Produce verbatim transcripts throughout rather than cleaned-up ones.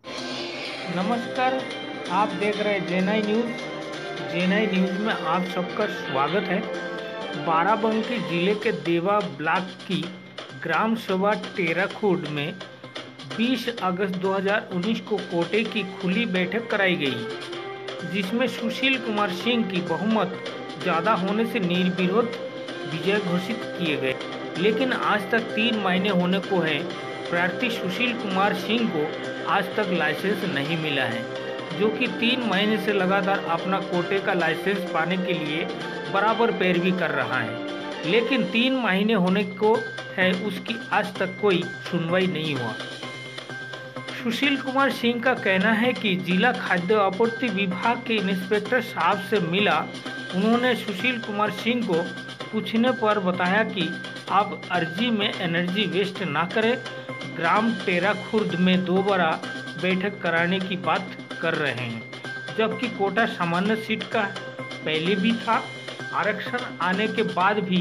नमस्कार, आप देख रहे हैं जेएनआई न्यूज़। जेएनआई न्यूज़ में आप सबका स्वागत है। बाराबंकी जिले के देवा ब्लॉक की ग्राम सभा टेराखुर्द में बीस अगस्त दो हज़ार उन्नीस को कोटे की खुली बैठक कराई गई, जिसमें सुशील कुमार सिंह की बहुमत ज़्यादा होने से निर्विरोध विजय घोषित किए गए। लेकिन आज तक तीन महीने होने को है, प्रार्थी सुशील कुमार सिंह को आज तक लाइसेंस नहीं मिला है, जो कि तीन महीने से लगातार अपना कोटे का लाइसेंस पाने के लिए बराबर पैरवी कर रहा है। लेकिन तीन महीने होने को है, उसकी आज तक कोई सुनवाई नहीं हुआ। सुशील कुमार सिंह का कहना है कि जिला खाद्य आपूर्ति विभाग के इंस्पेक्टर साहब से मिला। उन्होंने सुशील कुमार सिंह को पूछने पर बताया कि आप अर्जी में एनर्जी वेस्ट ना करें, ग्राम टेराखुर्द में दोबारा बैठक कराने की बात कर रहे हैं, जबकि कोटा सामान्य सीट का पहले भी था, आरक्षण आने के बाद भी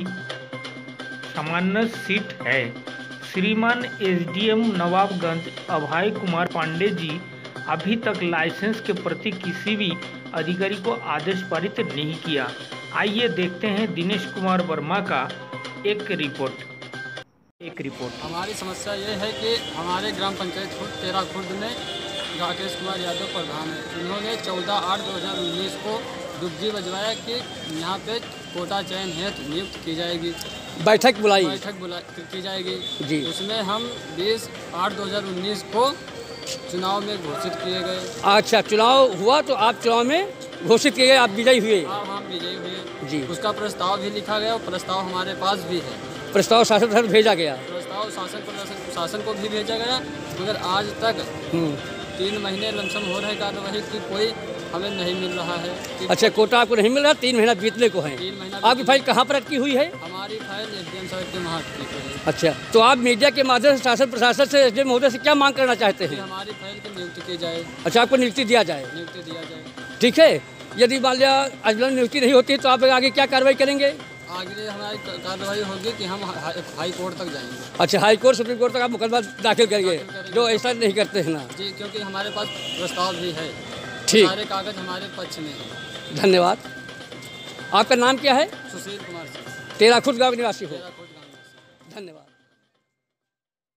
सामान्य सीट है। श्रीमान एसडीएम नवाबगंज अभय कुमार पांडे जी अभी तक लाइसेंस के प्रति किसी भी अधिकारी को आदेश पारित नहीं किया। आइए देखते हैं दिनेश कुमार वर्मा का एक रिपोर्ट एक रिपोर्ट हमारी समस्या ये है कि हमारे ग्राम पंचायत खुद टेराखुर्द में राकेश कुमार यादव प्रधान है। उन्होंने चौदह आठ दो हज़ार उन्नीस को दुग्गी बजवाया कि यहाँ पे कोटा चयन हेतु नियुक्त की जाएगी, बैठक बुलाई बैठक बुला की जाएगी जी। उसमें हम बीस आठ दो हज़ार उन्नीस को चुनाव में घोषित किए गए। अच्छा, चुनाव हुआ तो आप चुनाव में घोषित किए गए, आप विजयी हुए? हाँ, हम विजयी हुए जी। उसका प्रस्ताव भी लिखा गया और प्रस्ताव हमारे पास भी है। प्रस्ताव शासन पर भेजा गया, प्रस्ताव शासन प्रशासन शासन को भी भेजा गया, मगर आज तक तीन महीने लमसम हो रहे कार्यवाही की कोई हमें नहीं मिल रहा है। अच्छा, कोटा आपको नहीं मिल रहा, तीन महीना बीतने को है। तीन महीना आपकी फाइल कहाँ पर अटकी हुई है? हमारी फाइल एसडीएम साहब के वहाँ अटकी हुई है। अच्छा, तो आप मीडिया के माध्यम से शासन प्रशासन से एसडीएम महोदय से क्या मांग करना चाहते हैं? हमारी फाइल की नियुक्ति की जाए। अच्छा, आपको नियुक्ति दिया जाए? नियुक्ति दिया जाए। ठीक है, यदि मान लिया अजलन नियुक्ति नहीं होती तो आप आगे क्या कार्रवाई करेंगे? आगे हमारी कार्रवाई होगी कि हम हाई कोर्ट तक जाएंगे। अच्छा, हाई कोर्ट सुप्रीम कोर्ट तक आप मुकदमा दाखिल करेंगे, जो ऐसा नहीं करते हैं ना जी, क्योंकि हमारे पास प्रस्ताव भी है, ठीक, सारे कागज हमारे पक्ष में है। धन्यवाद। आपका नाम क्या है? सुशील कुमार सिंह, टेराखुर्द गाँव निवासी हो। टेराखुर्द गाँव निवासी। धन्यवाद।